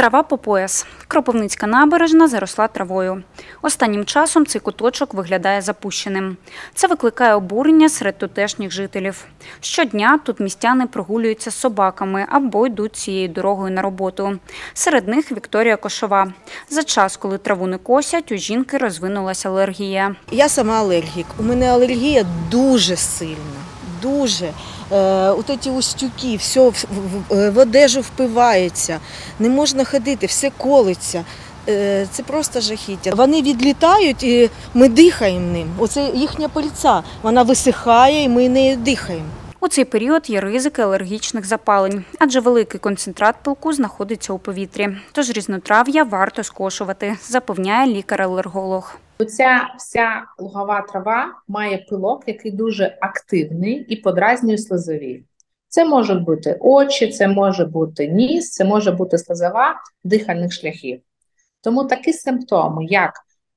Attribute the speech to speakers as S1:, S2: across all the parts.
S1: Трава по пояс. Кропивницька набережна заросла травою. Останнім часом цей куточок виглядає запущеним. Це викликає обурення серед тутешніх жителів. Щодня тут містяни прогулюються з собаками або йдуть цією дорогою на роботу. Серед них Вікторія Кошова. За час, коли траву не косять, у жінки розвинулася алергія.
S2: Я сама алергік. У мене алергія дуже сильна. Дуже. От ці устюки, все в одежу впивається, не можна ходити, все колиться. Це просто жахіття. Вони відлітають і ми дихаємо ним. Оце їхня пильця, вона висихає і ми нею дихаємо.
S1: У цей період є ризики алергічних запалень, адже великий концентрат пилку знаходиться у повітрі. Тож різнотрав'я варто скошувати, запевняє лікар-алерголог.
S3: Ця вся лугова трава має пилок, який дуже активний і подразнює слизові. Це можуть бути очі, це може бути ніс, це може бути слизова дихальних шляхів. Тому такі симптоми, як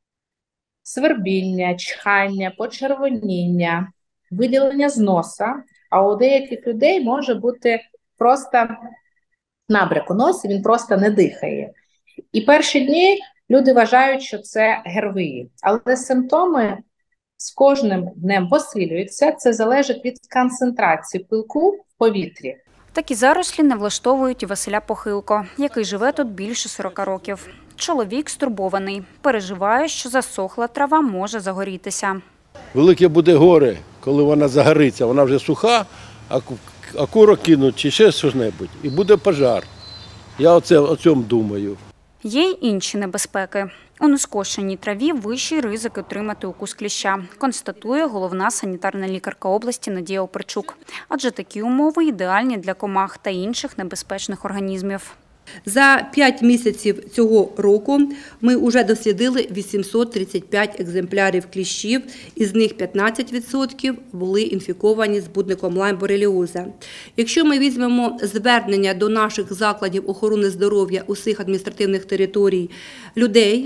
S3: свербіння, чхання, почервоніння, виділення з носа, а у деяких людей може бути просто набряк у носі, він просто не дихає. І перші дні люди вважають, що це ГРВІ, але симптоми з кожним днем посилюються, це залежить від концентрації пилку в повітрі.
S1: Такі зарослі не влаштовують і Василя Похилко, який живе тут більше 40 років. Чоловік стурбований, переживає, що засохла трава може загорітися.
S4: Велике буде горе, коли вона загориться, вона вже суха, а курок кинуть чи ще щось-небудь, і буде пожар. Я о цьому думаю.
S1: Є й інші небезпеки. У нескошеній траві вищий ризик отримати укус кліща, констатує головна санітарна лікарка області Надія Оперчук. Адже такі умови ідеальні для комах та інших небезпечних організмів.
S5: За 5 місяців цього року ми вже дослідили 835 екземплярів кліщів, із них 15% були інфіковані збудником лайм-бореліоза. Якщо ми візьмемо звернення до наших закладів охорони здоров'я усіх адміністративних територій людей,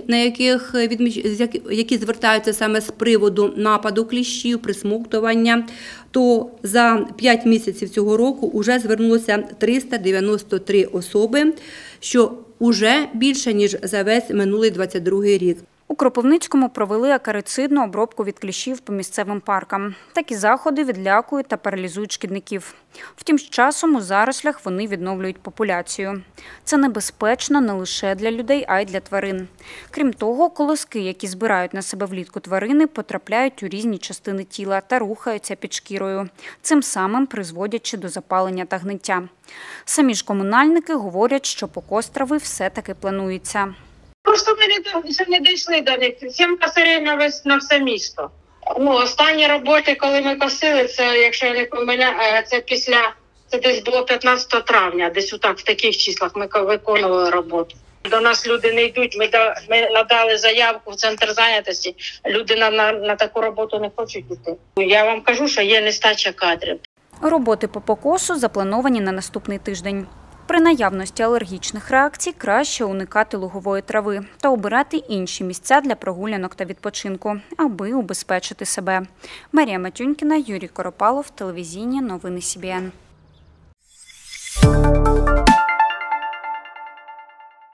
S5: які звертаються саме з приводу нападу кліщів, присмоктування, то за 5 місяців цього року вже звернулося 393 особи, що вже більше, ніж за весь минулий 22-й рік.
S1: У Кропивницькому провели акарицидну обробку від кліщів по місцевим паркам. Такі заходи відлякують та паралізують шкідників. Втім, з часом у зарослях вони відновлюють популяцію. Це небезпечно не лише для людей, а й для тварин. Крім того, колоски, які збирають на себе влітку тварини, потрапляють у різні частини тіла та рухаються під шкірою, цим самим призводячи до запалення та гниття. Самі ж комунальники говорять, що покос трави все-таки планується.
S6: Просто ми ще не дійшли до них. 7 косарів на все місто. Останні роботи, коли ми косили, це, якщо я не помиляю, це десь було 15 травня, десь отак в таких числах ми виконували роботу. До нас люди не йдуть, ми надали заявку в центр зайнятості, люди на таку роботу не хочуть йти. Я вам кажу, що є нестача кадрів.
S1: Роботи по покосу заплановані на наступний тиждень. При наявності алергічних реакцій краще уникати лугової трави та обирати інші місця для прогулянок та відпочинку, аби убезпечити себе. Марія Матюнькіна, Юрій Коропалов, телевізійні новини СІБІН.